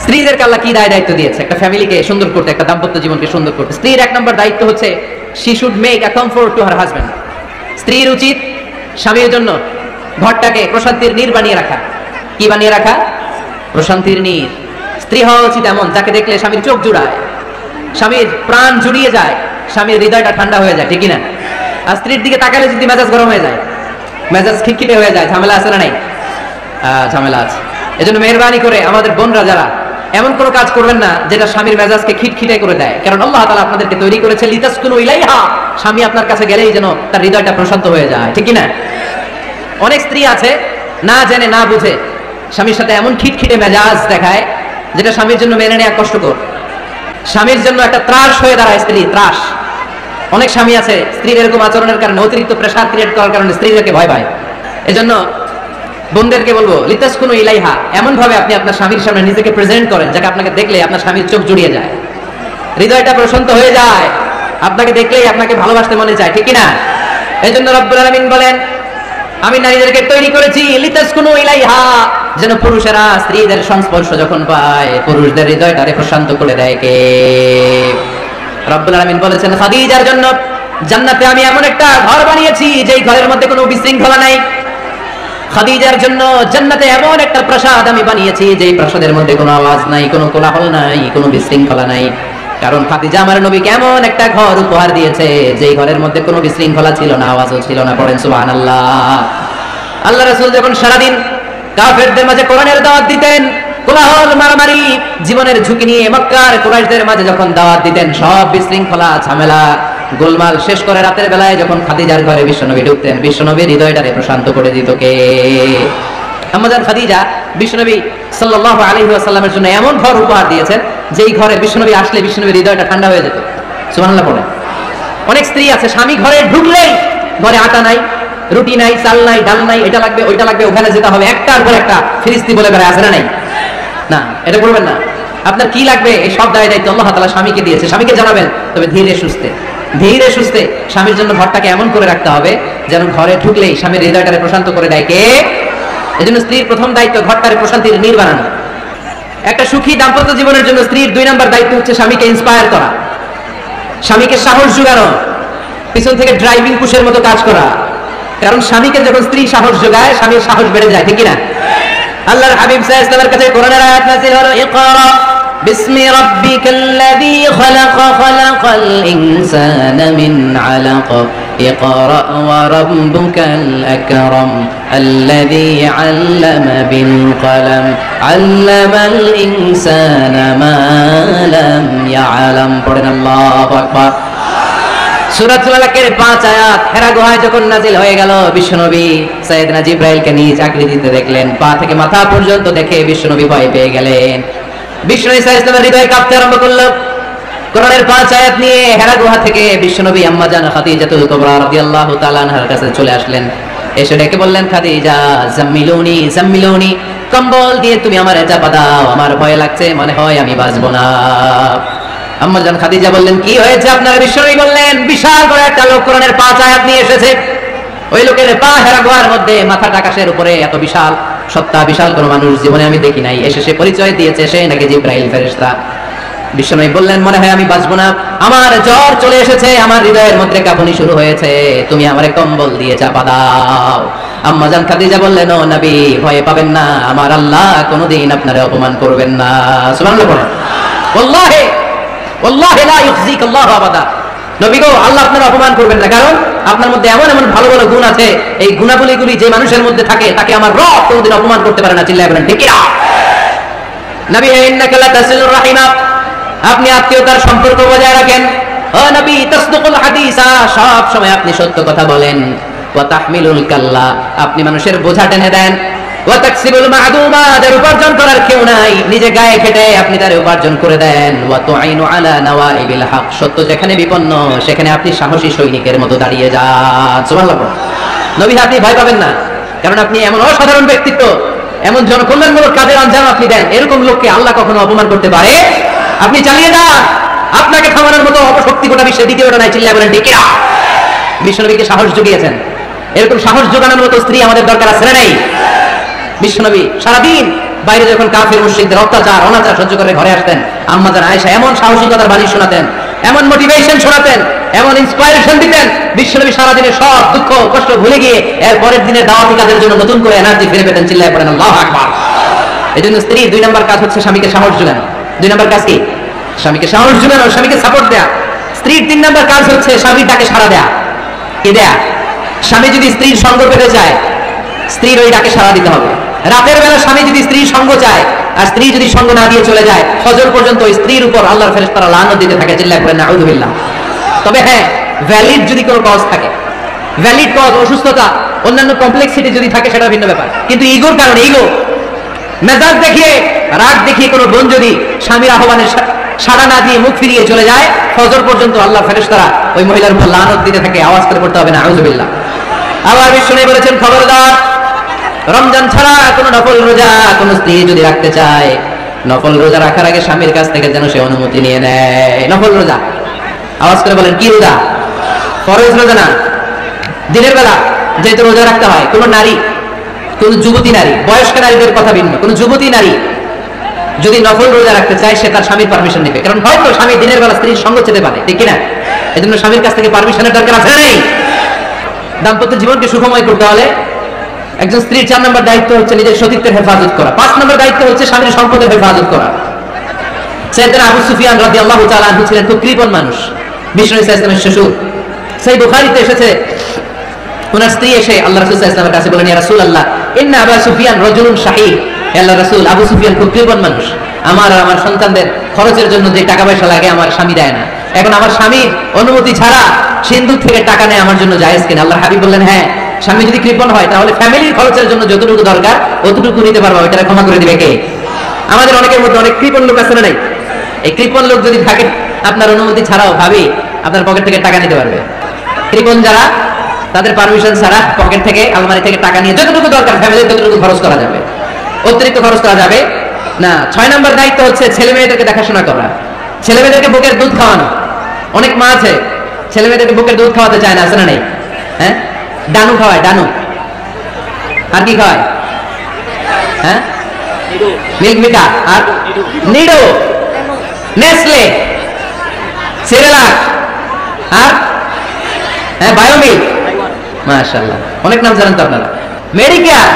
স্ত্রীদেরকে আল্লাহ কি দায়িত্ব দিয়েছে একটা ফ্যামিলিকে সুন্দর করতে, একটা দাম্পত্য জীবনকে সুন্দর করতে। স্ত্রীর এক নম্বর দায়িত্ব হচ্ছে she should make a comfort to her husband। স্ত্রীর উচিত স্বামীর জন্য ঘরটাকে প্রশান্তির নীড় বানিয়ে রাখা। কি বানিয়ে রাখা? প্রশান্তির নীড়। স্ত্রী হওয়া উচিত এমন যাকে দেখলে স্বামীর চোখ জুড়ায়, স্বামীর প্রাণ জুড়িয়ে যায়, স্বামীর হৃদয়টা ঠান্ডা হয়ে যায়, ঠিক কিনা? আর স্ত্রীর দিকে তাকালে যদি মেজাজ গরম হয়ে যায়, মেজাজ খিটখিটে হয়ে যায়, ঝামেলা আছে না নাই? ঝামেলা আছে। এজন্য মেহরবানি করে আমাদের বোনরা যারা এমন কোনো কাজ করবেন না যেটা স্বামীর মেজাজকে খিটখিটে করে দেয়, কারণ আল্লাহ তাআলা আপনাদেরকে তৈরি করেছে লিতাসকুনু ইলাইহা, স্বামী আপনার কাছে গেলেই যেন তার হৃদয়টা প্রশান্ত হয়ে যায়, ঠিক কিনা? অনেক স্ত্রী আছে না জেনে না বুঝে স্বামীর সাথে এমন খিটখিটে মেজাজ দেখায় যেটা স্বামীর জন্য মেনে নেওয়া কষ্টকর, স্বামীর জন্য একটা ত্রাস হয়ে দাঁড়ায়। স্ত্রী ত্রাস। অনেক স্বামী আছে স্ত্রীর এরকম আচরণের কারণে অতিরিক্ত প্রেসার ক্রিয়েট করার কারণে স্ত্রীদেরকে ভয় পায়। এজন্য বোনদেরকে বলবো লিতাসকুনু ইলাইহা, এমন ভাবে আপনি আপনার স্বামীর সামনে নিজেকে প্রেজেন্ট করেন যাকে আপনাকে দেখলে আপনার স্বামীর চোখ জুড়িয়ে যায়, হৃদয়টা প্রশান্ত হয়ে যায়, আপনাকে দেখলেই আপনাকে ভালোবাসতে মনে চায়, ঠিক কিনা? এজন্য রব্বুল আলামিন বলেন আমি নারীদেরকে তৈরি করেছি লিতাসকুনু ইলাইহা, যেন পুরুষেরা স্ত্রীদের সংস্পর্শ যখন পায় পুরুষদের হৃদয়টারে প্রশান্ত করে দেয়। কে? রব্বুল আলামিন বলেছেন খাদিজার জন্য জান্নাতে আমি এমন একটা ঘর বানিয়েছি যেই ঘরের মধ্যে কোনো বিশৃঙ্খলা নাই। খাদিজার জন্য জান্নাতে এমন একটা প্রাসাদ আমি বানিয়েছি যেই প্রাসাদের মধ্যে কোনো আওয়াজ নাই, কোনো কোলাহল নাই, কোনো বিশৃঙ্খলা নাই। কারণ খাদিজা আমার নবীকে এমন একটা ঘর উপহার দিয়েছে যেই ঘরের মধ্যে কোনো বিশৃঙ্খলা ছিল না, আওয়াজও ছিল না। পড়েন সুবহানাল্লাহ। আল্লাহ রাসূল যখন সারাদিন কাফেরদের মাঝে কোরআনের দাওয়াত দিতেন, কোলাহল মারামারি জীবনের ঝুঁকি নিয়ে মক্কার কুরাইশদের মাঝে যখন দাওয়াত দিতেন, সব বিশৃঙ্খলা ঝামেলা গোলমাল শেষ করে রাতের বেলায় যখন খাদিজার ঘরে বিশ্বনবী ঢুকতেন, বিশ্বনবীর হৃদয়টারে প্রশান্ত করে দিত কে? আম্মাজান খাদিজা বিশ্বনবী সাল্লাল্লাহু আলাইহি ওয়াসাল্লামের জন্য এমন ঘর উপহার দিয়েছেন যেই ঘরে বিশ্বনবী আসলে বিশ্বনবীর হৃদয়টা ঠান্ডা হয়ে যেত। সুবহানাল্লাহ পড়ে। অনেক স্ত্রী আছে স্বামী ঘরে ঢুকলেই ঘরে আটা নাই, রুটি নাই, চাল নাই, ডাল নাই, এটা লাগবে ওইটা লাগবে, ওখানে যেতে হবে, একটার পর একটা ফিরিস্তি বলে বেড়ায়, আছে না নাই? না, এটা করবেন না। আপনার কি লাগবে এই সব দায়িত্ব আল্লাহ তাআলা স্বামীকে দিয়েছে, স্বামীকে জানাবেন। তবে ধীরে সুস্থে স্বামীর জন্য ঘরটাকে এমন করে রাখতে হবে যেন ঘরে ঢুকলেই স্বামীর হৃদয়টারে প্রশান্ত করে দেয়। কে? এজন্য স্ত্রীর প্রথম দায়িত্ব ঘরটারে প্রশান্তির নীড় বানানো। একটা সুখী দাম্পত্য জীবনের জন্য স্ত্রীর 2 নম্বর দায়িত্ব হচ্ছে স্বামীকে ইন্সপায়ার করা, স্বামীকে সাহস যোগানো, পিছন থেকে ড্রাইভিং পুশের মতো কাজ করা। কারণ স্বামীকে যখন স্ত্রী সাহস যোগায় স্বামীর সাহস বেড়ে যায়, ঠিক কিনা? আল্লাহর হাবিব সাল্লাল্লাহু আলাইহি ওয়াসাল্লামের কাছে কোরআনের আয়াত নাযিল হলো ইকরা বিসমি রাব্বিকাল্লাযী খালাক খালাকাল ইনসানা মিন আলাক ইকরা ওয়া রাব্বুকাল আকরাম আল্লাযী আল্লামা বিল কলম আল্লামাল ইনসানা মা লাম ইয়ালাম। পড়েন আল্লাহু আকবার। সূরাতুল আলাকের 5 আয়াত হেরা গুহায় যখন নাজিল হয়ে গেল, বিশ্বনবী সাইয়েদনা জিবরাইলকে নিজ আকৃতিতে দেখলেন, পা থেকে মাথা পর্যন্ত দেখে বিশ্বনবী ভয় পেয়ে গেলেন। বিশ্বনবী সাল্লাল্লাহু আলাইহি ওয়াসাল্লামের হৃদয় কাঁপতে আরম্ভ করলো। কোরআনের 5 আয়াত নিয়ে হেরা গুহা থেকে বিশ্বনবী আম্মা জান খাদিজাতুল কুবরা রাদিয়াল্লাহু তাআলা আনহার কাছে চলে আসলেন। এসে ডেকে বললেন, খাদিজা জাম্মিলুনি জাম্মিলুনি, কম্বল দিয়ে তুমি আমারে চাপা দাও, আমার ভয় লাগছে, মনে হয় আমি বাঁচবো না। আম্মা জান খাদিজা বললেন, কি হয়েছে আপনার? বিশ্বনবী বললেন, বিশাল বড় একটা লোক কোরআনের 5 আয়াত নিয়ে এসেছে। ওই লোকের পা হেরা গুহার মধ্যে, মাথাটা আকাশের উপরে, এত বিশাল সত্তা, বিশাল কোন মানুষ জীবনে আমি দেখি নাই। এসে সে পরিচয় দিয়েছে সে নাকি জিবরাইল ফেরেশতা। বিশ্বনবী বললেন, মনে হয় আমি বাঁচবো না, আমার জ্বর চলে এসেছে, আমার হৃদয়ের মধ্যে কাঁপুনি শুরু হয়েছে, তুমি আমারে কম্বল দিয়ে চাপা দাও। আম্মা জান খাদিজা বললেন, ও নবী ভয় পাবেন না, আমার আল্লাহ কোনোদিন আপনারে অপমান করবেন না। সুবহানাল্লাহ বলেন। ওয়াল্লাহি ওয়াল্লাহি লা ইউখজিক আল্লাহু আবাদা। নবী গো, আল্লাহ আপনারা অপমান করবেন না, কারণ আপনার মধ্যে এমন এমন ভালো ভালো গুণ আছে, এই গুণাবলীগুলি যে মানুষের মধ্যে থাকে তাকে আমার রব কোনোদিন অপমান করতে পারে না। চিল্লায় বলেন ঠিক কিনা? নবী ইন্নাকা লা তাসিলুর রাহিমা, আপনি আত্মীয়তার সম্পর্ক বজায় রাখেন। ও নবী তাসদুকুল হাদিসা, সব সময় আপনি সত্য কথা বলেন। ওয়া তাহমিলুল কাল্লা, আপনি মানুষের বোঝা টেনে দেন। ওয়া তাকসিবুল মা'দুমা, যার উপার্জন করার কেউ নাই নিজে গায়ে খেটে আপনি তার উপার্জন করে দেন। ওয়া তুআইনু আলা নাওয়াইবিল হক, সত্য যেখানে বিপন্ন সেখানে আপনি সাহসী সৈনিকের মতো দাঁড়িয়ে যান। সুবহানাল্লাহ। নবী আপনি ভয় পাবেন না, কারণ আপনি এমন অসাধারণ ব্যক্তিত্ব, এমন জনকল্যাণমূলক কাজের আঞ্জাম আপনি দেন, এরকম লোককে আল্লাহ কখনো অপমান করতে পারে? আপনি চালিয়ে যান, আপনাকে থামানোর মতো অপশক্তি গোটা বিশ্বের দ্বিতীয়টা নাই। চিল্লায় বলেন ঠিক কিনা? বিশ্বনবীকে সাহস জুগিয়েছেন, এরকম সাহস জোগানোর মতো স্ত্রী আমাদের দরকার আছে না নাই? বিশ্বনবী সারাদিন বাইরে যখন কাফির মুশরিকদের অত্যাচার অনাচার সহ্য করে ঘরে আসতেন, আম্মা জান আয়েশা এমন সাহসিকতার বাণী শোনাতেন, এমন মোটিভেশন শোনাতেন, এমন ইন্সপায়ারেশন দিতেন, বিশ্বনবী সারাদিনের সব দুঃখ কষ্ট ভুলে গিয়ে এর পরের দিনে দাওয়াতি কাজের জন্য নতুন করে এনার্জি ফিরে পেতেন। চিল্লায় পড়েন আল্লাহু আকবার। এজন্য স্ত্রী 2 নম্বর কাজ হচ্ছে স্বামীকে সাহস জোগানো। 2 নম্বর কাজ কি? স্বামীকে সাহস জোগানো, স্বামীকে সাপোর্ট দেয়া। স্ত্রীর 3 নম্বর কাজ হচ্ছে স্বামীর ডাকে সাড়া দেয়া। কি দেয়া? স্বামী যদি স্ত্রীর সঙ্গ পেতে চায়, স্ত্রীর ওই ডাকে সাড়া দিতে হবে। রাতের বেলা স্বামী যদি স্ত্রীর সঙ্গ চায় আর স্ত্রী যদি সঙ্গ না দিয়ে চলে যায়, ফজর পর্যন্ত ওই স্ত্রীর উপর আল্লাহর ফেরেশতারা লানত দিতে থাকে। চিল্লায় পড়েন নাউযুবিল্লাহ। তবে হ্যাঁ, ভ্যালিড যদি কোনো কজ থাকে, ভ্যালিড কজ, অসুস্থতা, অন্যান্য কমপ্লেক্সিটি যদি থাকে সেটা ভিন্ন ব্যাপার। কিন্তু ইগোর কারণে, ইগো, মেজাজ দেখিয়ে, রাগ দেখিয়ে কোনো বোন যদি স্বামীর আহ্বানে সাড়া না দিয়ে মুখ ফিরিয়ে চলে যায়, ফজর পর্যন্ত আল্লাহর ফেরেশতারা ওই মহিলার উপর লানত দিতে থাকে। আওয়াজ করে পড়তে হবে নাউযুবিল্লাহ। আবার বিশ্বনবী বলেছেন, খবরদার, রমজান ছাড়া কোনো নফল রোজা কোন স্ত্রী যদি রাখতে চায়, নফল রোজা রাখার আগে স্বামীর কাছ থেকে যেন সে অনুমতি নিয়ে নেয়। নফল রোজা, আওয়াজ করে বলেন কি রোজা? ফরজ রোজা না। দিনের বেলা যেহেতু রোজা রাখতে হয়, কোন নারী, কোন যুবতী নারী, বয়স্ক নারীদের কথা ভিন্ন, কোন যুবতী নারী যদি নফল রোজা রাখতে চায়, সে তার স্বামীর পারমিশন নেবে। কারণ হয়তো স্বামী দিনের বেলা স্ত্রীর সঙ্গ চেতে পারে, ঠিক কিনা? এই জন্য স্বামীর কাছ থেকে পারমিশনের দরকার আছে না নেই? দাম্পত্য জীবনকে সুখময় করতে হলে একজন স্ত্রীর 4 নম্বর দায়িত্ব হচ্ছে নিজের সতীত্বের হেফাজত করা। 5 নম্বর দায়িত্ব হচ্ছে স্বামীর সম্পদের হেফাজত করা। সাইয়েদনা আবু সুফিয়ান রাদিয়াল্লাহু তাআলা আনহু ছিলেন খুব কৃপণ মানুষ, বিষ্ণু ইসলামের শ্বশুর। সেই বুখারীতে এসেছে, ওনার স্ত্রী এসে আল্লাহ রাসূল সাল্লাল্লাহু আলাইহি ওয়াসাল্লামের কাছে বলেন, ইয়া রাসূলুল্লাহ, ইন্না আবু সুফিয়ান রাজুলুন শাহী। আল্লাহর রাসূল, আবু সুফিয়ান খুব কৃপণ মানুষ, আমার আর আমার সন্তানদের খরচের জন্য যে টাকা পয়সা লাগে আমার স্বামী দেয় না। এখন আমার স্বামীর অনুমতি ছাড়া সিন্ধুক থেকে টাকা নেয় আমার জন্য জায়েজ কিনা? আল্লাহর হাবিব বললেন, হ্যাঁ, স্বামী যদি কৃপণ হয় তাহলে ফ্যামিলির খরচের জন্য যতটুকু দরকার অতটুকু নিতে পারবো, এটা ক্ষমা করে দিবে কে? আমাদের অনেকের মধ্যে অনেক কৃপণ লোক আছে না নাই? এই কৃপণ লোক যদি থাকে, আপনার অনুমতি ছাড়াও ভাবি আপনার পকেট থেকে টাকা নিতে পারবে। কৃপণ যারা, তাদের পারমিশন ছাড়া পকেট থেকে, আলমারি থেকে টাকা নিয়ে যতটুকু দরকার ফ্যামিলির ততটুকু খরচ করা যাবে, অতিরিক্ত খরচ করা যাবে না। 6 নম্বর দায়িত্ব হচ্ছে ছেলে মেয়েদেরকে দেখাশোনা করা, ছেলে মেয়েদেরকে বুকের দুধ খাওয়ানো। অনেক মা আছে ছেলে মেয়েদেরকে বুকের দুধ খাওয়াতে চায় না, আছে না নাই? হ্যাঁ, ডানু খাওয়ায়, ডানু। আর কি খাওয়ায়? হ্যাঁ, মিল্ক মিঠা, আর নিডো, নেসলে, সেরেলাক, আর হ্যাঁ বায়োমিল্ক। মাশাআল্লাহ, অনেক নাম জানেন তো আপনারা। মেডিকেয়ার।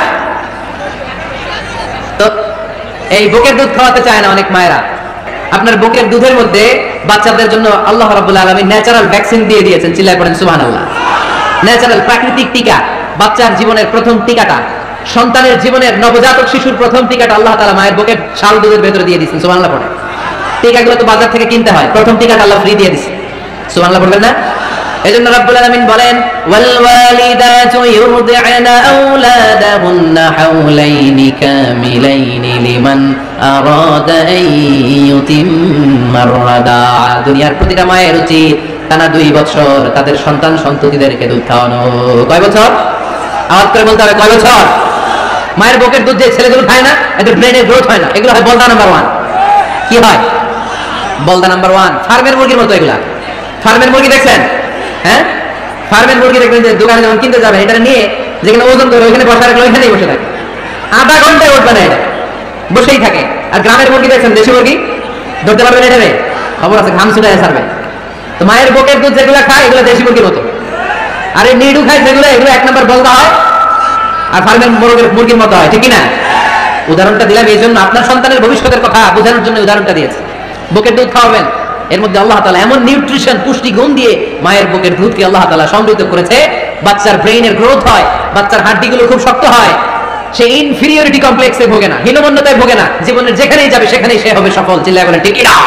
তো এই বুকের দুধ খাওয়াতে চায় না অনেক মায়েরা। আপনার বুকের দুধের মধ্যে বাচ্চাদের জন্য আল্লাহ রাব্বুল আলামিন ন্যাচারাল ভ্যাকসিন দিয়ে দিয়েছেন। চিল্লায় পড়েন সুবহানাল্লাহ। ন্যাচারাল, প্রাকৃতিক টিকা, বাচ্চার জীবনের প্রথম টিকাটা, সন্তানের জীবনের নবজাতক শিশুর প্রথম টিকাটা আল্লাহ তাআলা মায়ের বুকের শাল দুধের ভেতরে দিয়ে দিয়েছেন। সুবহানাল্লাহ পড়েন। টিকাগুলো তো বাজার থেকে কিনতে হয়, প্রথম টিকাটা আল্লাহ ফ্রি দিয়ে দিয়েছে। সুবহানাল্লাহ পড়বেন না? এজন্য রাব্বুল আলামিন বলেন, ওয়াল ওয়ালিদাতু ইউরদি'না আওলাদাহুন্না হাওলাইনি কামিলাইনি লিমান আরাদা আন ইউতিম্মার রাদাআ। দুনিয়ার প্রতিটা মায়ের উচিত টানা 2 বছর তাদের সন্তান সন্ততিদেরকে দুধ খাওয়ানো। কয় বছর? আওয়াজ করে বলতে হবে, কয় বছর? মায়ের বুকের দুধ যে ছেলেগুলো খায় না, এদের ব্রেনের গ্রোথ হয় না। এগুলো হয় বলদা নাম্বার 1। কি হয়? বলদা নাম্বার 1। ফার্মের মুরগির মতো এগুলা। ফার্মের মুরগি দেখছেন? হ্যাঁ, ফার্মের মুরগি দেখবেন যে দোকানে যখন কিনতে যাবেন, এটা নিয়ে যেখানে ওজন করে ওইখানে বসা রাখলে ওইখানেই বসে থাকে, আধা ঘন্টায় উঠবে না, এটা বসেই থাকে। আর গ্রামের মুরগি দেখছেন, দেশি মুরগি ধরতে পারবেন এটা? খবর আছে, ঘাম ছুটায় ছাড়বে। তো মায়ের বুকের দুধ যেগুলো খায় এগুলো দেশি মুরগির মতো, আর এই নিডু খায় যেগুলো, এগুলো 1 নম্বর বলদা হয় আর ফার্মের মুরগির মতো হয়, ঠিক কিনা? উদাহরণটা দিলাম এই জন্য, আপনার সন্তানের ভবিষ্যতের কথা বোঝানোর জন্য উদাহরণটা দিয়েছে। বুকের দুধ খাওয়াবেন, এর মধ্যে আল্লাহ তাআলা এমন নিউট্রিশন, পুষ্টি গুণ দিয়ে মায়ের বুকের দুধকে আল্লাহ তাআলা সমৃদ্ধ করেছে, বাচ্চার ব্রেইনের গ্রোথ হয়, বাচ্চার হাড্ডিগুলো খুব শক্ত হয়, সে ইনফিরিয়রিটি কমপ্লেক্সে ভোগে না, হীনমন্যতায় ভোগে না, জীবনের যেখানেই যাবে সেখানেই সে হবে সফল। চিল্লায় বলেন ঠিক কিনা?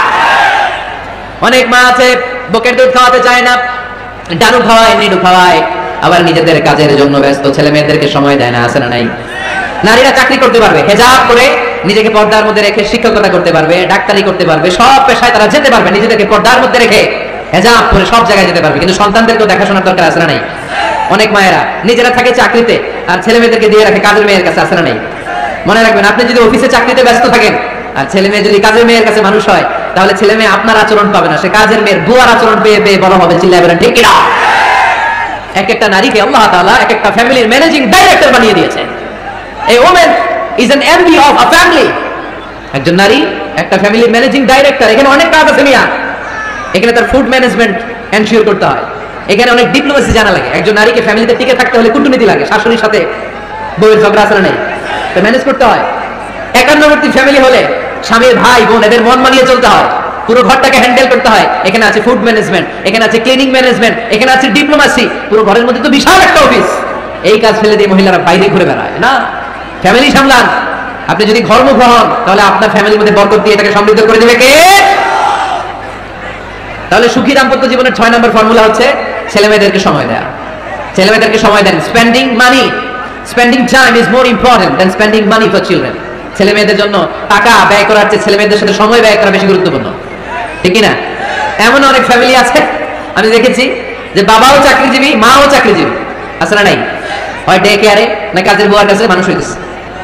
অনেক মা আছে বুকের দুধ খাওয়াতে চায় না, ডানু খাওয়ায়, নিডু খাওয়ায়, আবার নিজেদের কাজের জন্য ব্যস্ত, ছেলে মেয়েদেরকে সময় দেয় না, আছে না নাই? নারীরা চাকরি করতে পারবে, হেজাব করে নিজেকে পর্দার মধ্যে রেখে শিক্ষকতা করতে পারবে, ডাক্তারি করতে পারবে, সব পেশায় তারা যেতে পারবে, নিজেদেরকে পর্দার মধ্যে রেখে হেজাব করে সব জায়গায় যেতে পারবে। কিন্তু সন্তানদেরকেও দেখাশোনার দরকার, আছে না নাই? অনেক মায়েরা নিজেরা থাকে চাকরিতে আর ছেলে মেয়েদেরকে দিয়ে রাখে কাজের মেয়ের কাছে, আছে না নাই? মনে রাখবেন, আপনি যদি অফিসে চাকরিতে ব্যস্ত থাকেন আর ছেলে মেয়ে যদি কাজের মেয়ের কাছে মানুষ হয়, তাহলে ছেলে মেয়ে আপনার আচরণ পাবে না, সে কাজের মেয়ের বুয়ার আচরণ পেয়ে পেয়ে বড় হবে। চিল্লায় বলেন ঠিক কিনা? এক একটা নারীকে আল্লাহ তাআলা এক একটা ফ্যামিলির ম্যানেজিং ডাইরেক্টর বানিয়ে দিয়েছে। এই woman is an MD of a family. একজন নারী একটা ফ্যামিলির ম্যানেজিং ডাইরেক্টর। এখানে অনেক কাজ আছে মিয়া। এখানে তার ফুড ম্যানেজমেন্ট এনশিওর করতে হয়, এখানে অনেক ডিপ্লোমেসি জানা লাগে। একজন নারীকে ফ্যামিলিতে টিকে থাকতে হলে কূটনীতি লাগে, শাশুড়ির সাথে বউয়ের ঝগড়া আসলে নেই, তো ম্যানেজ করতে হয়। একান্নবর্তী ফ্যামিলি হলে স্বামীর ভাই বোন এদের মন মানিয়ে চলতে হয়, পুরো ঘরটাকে হ্যান্ডেল করতে হয়। এখানে আছে ফুড ম্যানেজমেন্ট, এখানে আছে ক্লিনিং ম্যানেজমেন্ট, এখানে আছে ডিপ্লোমেসি। পুরো ঘরের মধ্যে তো বিশাল একটা অফিস। এই কাজ ফেলে দিয়ে মহিলারা বাইরে ঘুরে বেড়ায় না, ফ্যামিলি সামলান। আপনি যদি ঘরমুখ হন তাহলে আপনার ফ্যামিলির মধ্যে বরকত দিয়ে এটাকে সমৃদ্ধ করে দেবে কে? তাহলে সুখী দাম্পত্য জীবনের 6 নম্বর ফর্মুলা হচ্ছে ছেলে মেয়েদেরকে সময় দেয়া। ছেলে মেয়েদেরকে সময় দেন। Spending money, spending time is more important than spending money for children. ছেলে মেয়েদের জন্য টাকা ব্যয় করার চেয়ে ছেলে মেয়েদের সাথে সময় ব্যয় করা বেশি গুরুত্বপূর্ণ, ঠিক না? এমন অনেক ফ্যামিলি আছে আমি দেখেছি যে বাবাও চাকরিজীবী, মাও চাকরিজীবী, আছে না নাই? হয় ডে কেয়ারে না কাজের বুয়ার কাছে মানুষ হইতেছে।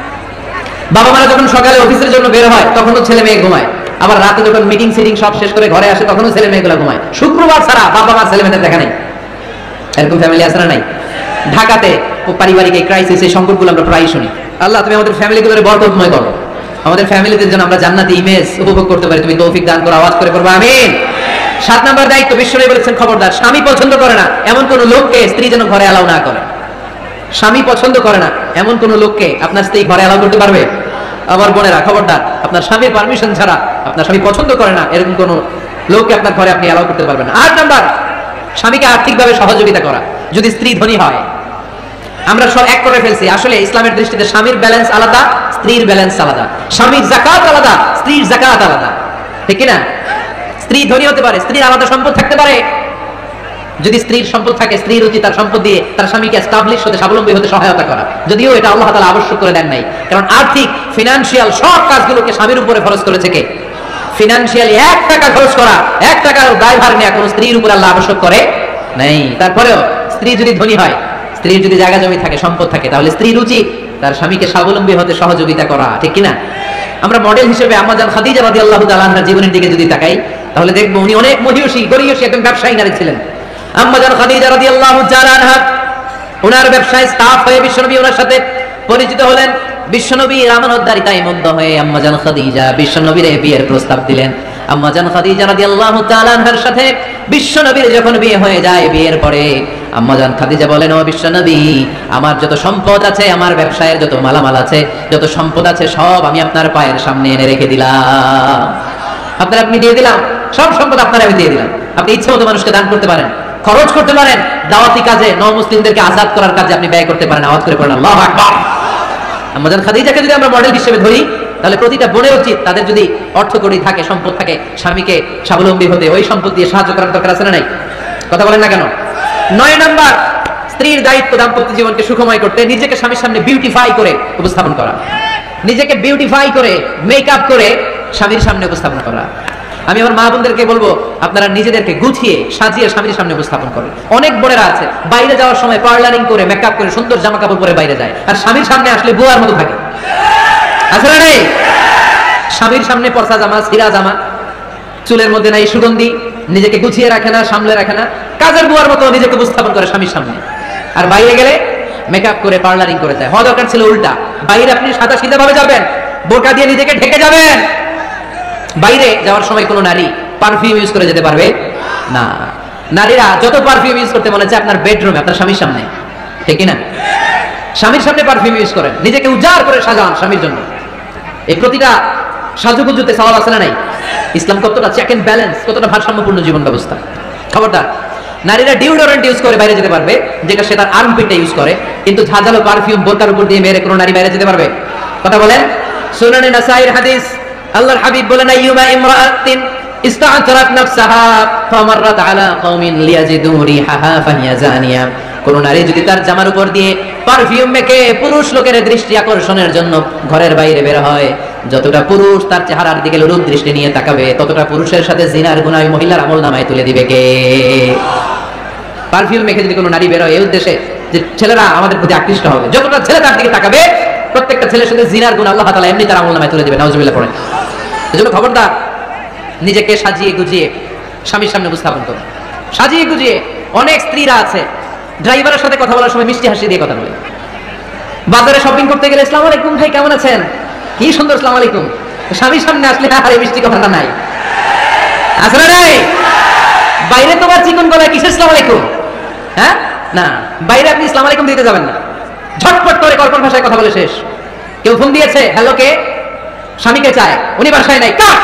বাবা মারা যখন সকালে অফিসের জন্য বের হয় তখন তো ছেলে মেয়ে ঘুমায়, আবার রাতে যখন মিটিং সিটিং সব শেষ করে ঘরে আসে তখনও ছেলে মেয়েগুলো ঘুমায়। শুক্রবার ছাড়া বাবা মা ছেলে মেয়েদের দেখা নেই। এরকম ফ্যামিলি আছে না নাই? ঢাকাতে পারিবারিক এই ক্রাইসিস, এই সংকটগুলো আমরা প্রায় শুনি। আল্লাহ তুমি আমাদের ফ্যামিলিগুলোরে বরকতময় করো, আমাদের ফ্যামিলিদের জন্য আমরা জান্নাতি ইমেজ উপভোগ করতে পারি, তুমি তৌফিক দান করো। আওয়াজ করে পড়বো আমিন। 7 নম্বর দায়িত্ব, বিশ্বনবী বলেছেন খবরদার, স্বামী পছন্দ করে না এমন কোন লোককে স্ত্রী যেন ঘরে অ্যালাউ না করে। স্বামী পছন্দ করে না এমন কোন লোককে আপনার স্ত্রী ঘরে অ্যালাউ করতে পারবে? আমার বোনেরা খবরদার, আপনার স্বামীর পারমিশন ছাড়া, আপনার স্বামী পছন্দ করে না এরকম কোন লোককে আপনার ঘরে আপনি অ্যালাউ করতে পারবেন না। 8 নম্বর, স্বামীকে আর্থিকভাবে সহযোগিতা করা। যদি স্ত্রী ধনী হয়, আমরা সব এক করে ফেলছি। আসলে ইসলামের দৃষ্টিতে স্বামীর ব্যালেন্স আলাদা, স্ত্রীর ব্যালেন্স আলাদা। স্বামীর যাকাত আলাদা, স্ত্রীর যাকাত আলাদা, ঠিক না? স্ত্রী ধনী হতে পারে, স্ত্রীর আলাদা সম্পদ থাকতে পারে। যদি স্ত্রীর সম্পদ থাকে, স্ত্রীর উচিত তার সম্পদ দিয়ে তার স্বামীকে এস্টাবলিশ হতে, স্বাবলম্বী হতে সহায়তা করা। যদিও এটা আল্লাহ তাআলা আবশ্যক করে দেন নাই, কারণ আর্থিক ফিনান্সিয়াল সব কাজগুলোকে স্বামীর উপরে ফরজ করেছে কে? ফিনান্সিয়ালি 1 টাকা খরচ করা, 1 টাকার দায়ভার নেওয়া কোন স্ত্রীর উপর আল্লাহ আবশ্যক করে নাই। তারপরেও স্ত্রী যদি ধনী হয়, স্ত্রীর যদি জায়গা জমি থাকে, সম্পদ থাকে, তাহলে স্ত্রীর উচিত তার স্বামীকে স্বাবলম্বী হতে সহযোগিতা করা, ঠিক কিনা? আমরা মডেল হিসেবে আম্মা জান খাদিজা রাদিয়াল্লাহু তাআলা আনহার জীবনের দিকে যদি তাকাই তাহলে দেখবো উনি অনেক মহিয়সী, গরিয়সী একজন ব্যবসায়ী নারী ছিলেন। আম্মা জান খাদিজা রাদিয়াল্লাহু তাআলা আনহা ওনার ব্যবসায় স্টাফ হয়ে বিশ্বনবী ওনার সাথে পরিচিত হলেন। বিশ্বনবীর আমানতদারিতায় মুগ্ধ হয়ে আম্মা জান খাদিজা বিশ্বনবীর বিয়ের প্রস্তাব দিলেন। আম্মা জান খাদিজা রাদিয়াল্লাহু তাআলা আনহার সাথে বিশ্বনবীর যখন বিয়ে হয়ে যায়, বিয়ের পরে আম্মা জান খাদিজা বলেন, ও বিশ্বনবী, আমার যত সম্পদ আছে, আমার ব্যবসায়ের যত মালামাল আছে, যত সম্পদ আছে, সব আমি আপনার পায়ের সামনে এনে রেখে দিলাম। আপনি দিয়ে দিলাম, সব সম্পদ আপনার আমি দিয়ে দিলাম। আপনি ইচ্ছে মতো মানুষকে দান করতে পারেন, খরচ করতে পারেন, দাওয়াতি কাজে, নও-মুসলিমদেরকে আজাদ করার কাজে আপনি ব্যয় করতে পারেন। আওয়াজ করে পড়েন আল্লাহু আকবার। আম্মা জান খাদিজাকে যদি আমরা মডেল হিসেবে ধরি তাহলে প্রতিটা বোনের উচিত তাদের যদি অর্থকড়ি থাকে, সম্পদ থাকে, স্বামীকে স্বাবলম্বী হতে ওই সম্পদ দিয়ে সাহায্য করার দরকার আছে না নাই? কথা বলেন না কেন? 9 নম্বর, স্ত্রীর দায়িত্ব দাম্পত্য জীবনকে সুখময় করতে নিজেকে স্বামীর সামনে বিউটিফাই করে উপস্থাপন করা। নিজেকে বিউটিফাই করে, মেকআপ করে স্বামীর সামনে উপস্থাপন করা। আমি আমার মা বোনদেরকে বলবো, আপনারা নিজেদেরকে গুছিয়ে সাজিয়ে স্বামীর সামনে উপস্থাপন করেন। অনেক বোনেরা আছে বাইরে যাওয়ার সময় পার্লারিং করে, মেকআপ করে, সুন্দর জামা কাপড় পরে বাইরে যায়, আর স্বামীর সামনে আসলে বুয়ার মতো থাকে। আছে না নেই? স্বামীর সামনে পরসা জামা, ছিঁড়া জামা, চুলের মধ্যে নাই সুগন্ধি, নিজেকে গুছিয়ে রাখে না, সামলে রাখে না, কাজের বুয়ার মতো নিজেকে উপস্থাপন করে স্বামীর সামনে। আর বাইরে গেলে মেকআপ করে, পার্লারিং করে যায়। হওয়া দরকার ছিল উল্টা, বাইরে আপনি সাদা সিধা ভাবে যাবেন, বোরকা দিয়ে নিজেকে ঢেকে যাবেন। বাইরে যাওয়ার সময় কোনো নারী পারফিউম ইউজ করে যেতে পারবে না। নারীরা যত পারফিউম ইউজ করতে মনে হচ্ছে আপনার বেডরুমে, আপনার স্বামীর সামনে, ঠিক না? স্বামীর সামনে পারফিউম ইউজ করেন, নিজেকে উজাড় করে সাজান স্বামীর জন্য। এই প্রতিটা সাজুগুজুতে সওয়াব আছে না নাই? ইসলাম কতটা চেক এন্ড ব্যালেন্স, কতটা ভারসাম্যপূর্ণ জীবন ব্যবস্থা। খবরদার, নারীরা ডিওডোরেন্ট ইউজ করে বাইরে যেতে পারবে, যেটা সে তার আর্মপিটে ইউজ করে, কিন্তু ঝাঁঝালো পারফিউম বোরকার উপর দিয়ে মেরে কোনো নারী বাইরে যেতে পারবে? কথা বলেন। সুনানে নাসাইর হাদিস, আল্লাহর হাবিব বলেন, আইয়ুমা ইমরাআতিন ইস্তা'তারাত নাফসাহা ফামাররাত আলা কওমিন লিয়াজিদু রিহাহা ফাহিয়া জানিয়া। কোন নারী যদি তার জামার উপর দিয়ে পারফিউম মেখে পুরুষ লোকের দৃষ্টি আকর্ষণের জন্য ঘরের বাইরে বের হয়, যতটা পুরুষ তার চেহারার দিকে লোলুপ দৃষ্টি নিয়ে তাকাবে, ততটা পুরুষের সাথে জিনার গুনাহ ওই মহিলার আমলনামায় তুলে দিবে কে? পারফিউম মেখে যদি কোনো নারী বের হয় এই উদ্দেশ্যে যে ছেলেরা আমাদের প্রতি আকৃষ্ট হবে, যতটা ছেলে তার দিকে তাকাবে, প্রত্যেকটা ছেলের সাথে জিনার গুনাহ আল্লাহ তাআলা এমনি তার আমলনামায় তুলে দিবে। নাউজুবিল্লাহ পড়েন। এজন্য খবরদার, নিজেকে সাজিয়ে গুজিয়ে স্বামীর সামনে উপস্থাপন করুন। সাজিয়ে গুজিয়ে অনেক স্ত্রীরা আছে ড্রাইভারের সাথে কথা বলার সময় মিষ্টি হাসি দিয়ে কথা বলে, বাজারে শপিং করতে গেলে আসসালামু আলাইকুম ভাই কেমন আছেন, কি সুন্দর আসসালামু আলাইকুম। স্বামীর সামনে আসলে আরে মিষ্টি কথা নাই, আসলে নাই। বাইরে তোমার চিকন গলায় কিসের আসসালামু আলাইকুম? হ্যাঁ না, বাইরে আপনি আসসালামু আলাইকুম দিতে যাবেন না, ঝটপট করে কর্কশ ভাষায় কথা বলে শেষ। কেউ ফোন দিয়েছে, হ্যালো কে, স্বামীকে চায়, উনি বাসায় নাই, কাট।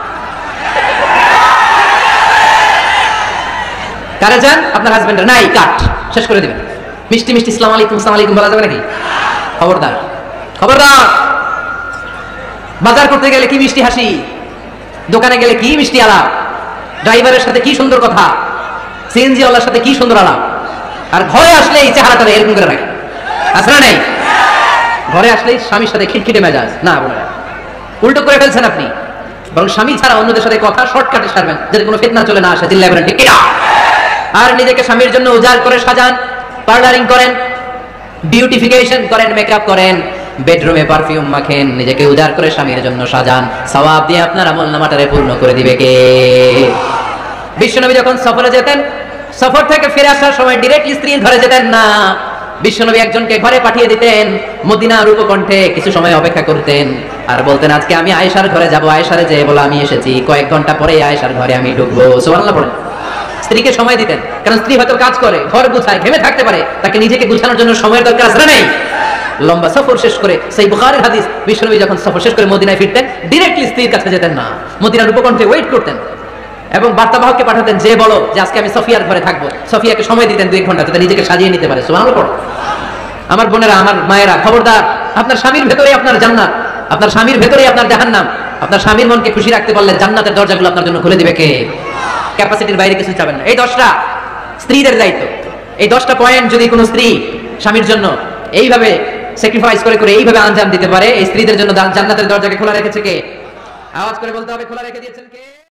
কারে যান? আপনার হাজবেন্ডের নাই, কাট, শেষ করে দিবেন। মিষ্টি মিষ্টি আসসালামু আলাইকুম আসসালামু আলাইকুম বলা যাবে নাকি? খবরদার, খবরদার। বাজার করতে গেলে কি মিষ্টি হাসি, দোকানে গেলে কি মিষ্টি আলাপ, ড্রাইভারের সাথে কি সুন্দর কথা, সিএনজি ওয়ালার সাথে কি সুন্দর আলাপ। আর ঘরে আসলে এই চেহারাটা এরকম করে রাখে, আসলে নাই। ঘরে আসলেই স্বামীর সাথে খিটখিটে মেজাজ, না বলে উল্টো করে ফেলছেন আপনি। বরং স্বামী ছাড়া অন্যদের সাথে কথা শর্টকাটে সারবেন, যাতে কোনো ফিতনা চলে না আসে। চিল্লায় বলেন ঠিক কিনা? আর নিজেকে স্বামীর জন্য উজাড় করে সাজান, পার্লারিং করেন, বিউটিফিকেশন করেন, মেকআপ করেন, বেডরুমে পারফিউম মাখেন, নিজেকে উজাড় করে স্বামীর জন্য সাজান। সওয়াব দিয়ে আপনার আমলনামাটারে পূর্ণ করে দিবে কে? বিশ্বনবী যখন সফরে যেতেন, সফর থেকে ফিরে আসার সময় ডিরেক্টলি স্ত্রী ঘরে যেতেন না। বিশ্বনবী একজনকে ঘরে পাঠিয়ে দিতেন, মদিনার উপকণ্ঠে কিছু সময় অপেক্ষা করতেন, আর বলতেন আজকে আমি আয়েশার ঘরে যাব। আয়েশারে যেয়ে বলে আমি এসেছি, কয়েক ঘন্টা পরে আয়েশার ঘরে আমি ঢুকবো। সুবহানাল্লাহ পড়েন। স্ত্রীকে সময় দিতেন, কারণ স্ত্রী হয়তো কাজ করে, ঘর গুছায়, ঘেমে থাকতে পারে, তাকে নিজেকে গুছানোর জন্য সময়ের দরকার আছে না নেই? লম্বা সফর শেষ করে, সেই বুখারীর হাদিস, বিশ্বনবী যখন সফর শেষ করে মদিনায় ফিরতেন, ডিরেক্টলি স্ত্রীর কাছে যেতেন না, মদিনার উপকণ্ঠে ওয়েট করতেন এবং বার্তাবাহককে পাঠাতেন, যে বলো যে আজকে আমি সফিয়ার ঘরে থাকবো। সফিয়াকে সময় দিতেন 2 ঘন্টা, যাতে নিজেকে সাজিয়ে নিতে পারে। সুবহানাল্লাহ পড়ো। আমার বোনেরা, আমার মায়েরা, খবরদার, আপনার স্বামীর ভেতরেই আপনার জান্নাত, আপনার স্বামীর ভেতরেই আপনার জাহান্নাম। আপনার স্বামীর মনকে খুশি রাখতে পারলে জান্নাতের দরজাগুলো আপনার জন্য খুলে দিবে কে? ক্যাপাসিটির বাইরে কিছু চাবেন না। এই 10টা স্ত্রীদের দায়িত্ব। এই 10টা পয়েন্ট যদি কোনো স্ত্রী স্বামীর জন্য এইভাবে স্যাক্রিফাইস করে করে এইভাবে আঞ্জাম দিতে পারে, এই স্ত্রীদের জন্য জান্নাতের দরজাকে খোলা রেখেছে কে? আওয়াজ করে বলতে হবে, খোলা রেখে দিয়েছেন কে?